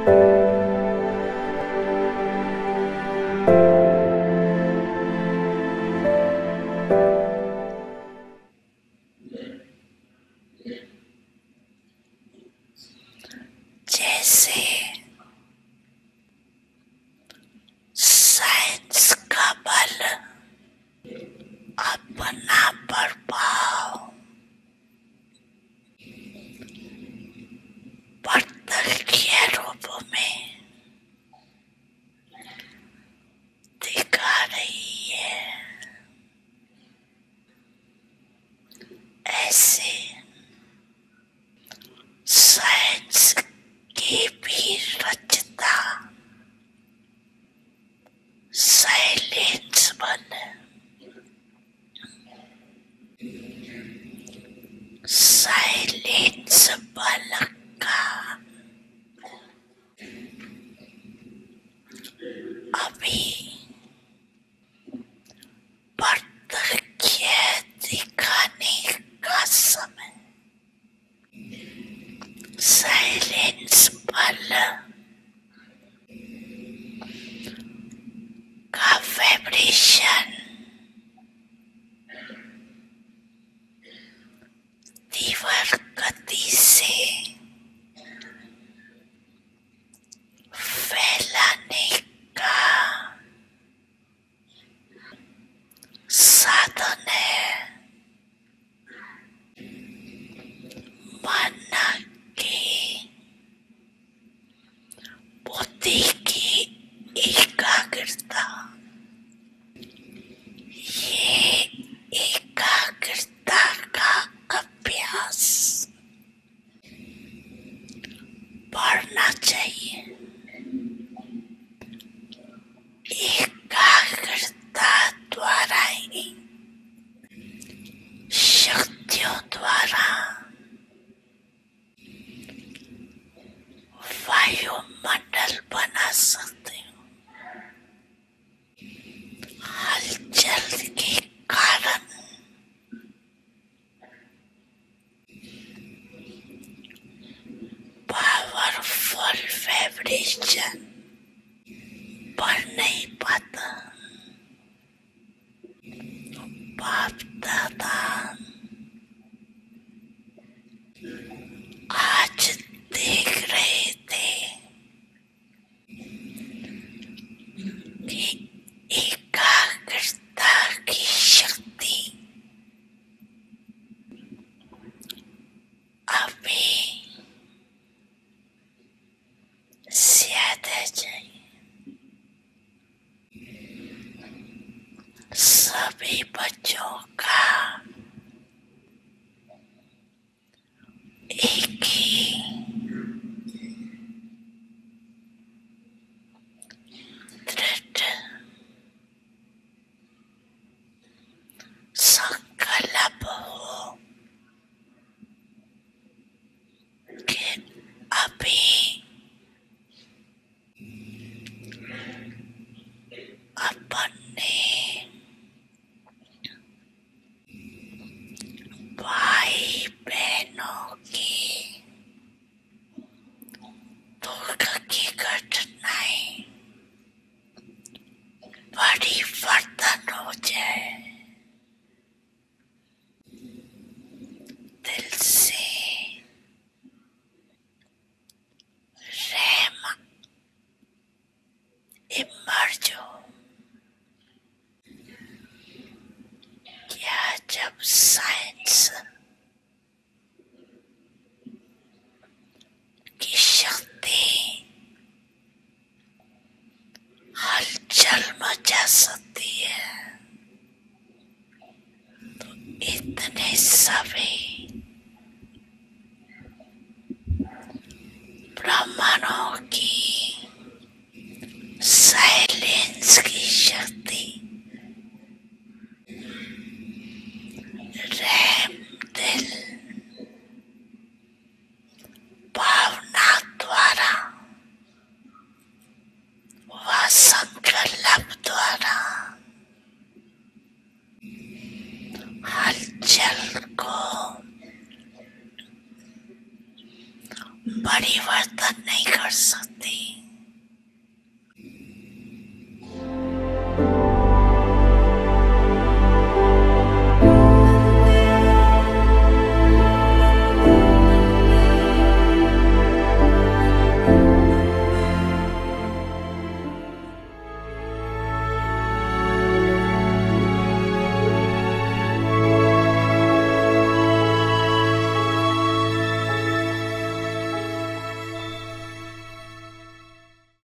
जैसे साइंस का बल अपना प्रभाव प्रत्यक्ष रूप में दिखा रही है, ऐसे साइंस की भी रचना साइलेंस बल का अभी प्रत्यक्ष दिखाने का समय साइलेंस बल का वाइब्रेशन तीव्र गति से फैलाने का साधन है। मन की बुद्धि की एकाग्रता, ये एकाग्रता का अभ्यास बढ़ना चाहिए। एकाग्रता द्वारा ही शक्तियों द्वारा वायुमंडल बना सकते हो। हलचल के कारण पावरफुल वाइब्रेशन बढ़ नहीं पाता। बापदादा आज देख रहे थे कि एकाग्रता की शक्ति अभी ज्यादा चाहिए। सभी बच्चों का एक ही दृढ़ संकल्प हो कि अभी अपने भाई बहनों की दुख की घटनाएं परिवर्तन हो जाए। दिल से रहम इमर्ज हो। क्या जब साइंस की शक्ति हलचल मचा सकती है, तो इतने सभी ब्रह्मांडों की साइलेंस की शक्ति रहम दिल भावना द्वारा व संकल्प द्वारा हलचल को परिवर्तन नहीं कर सकती।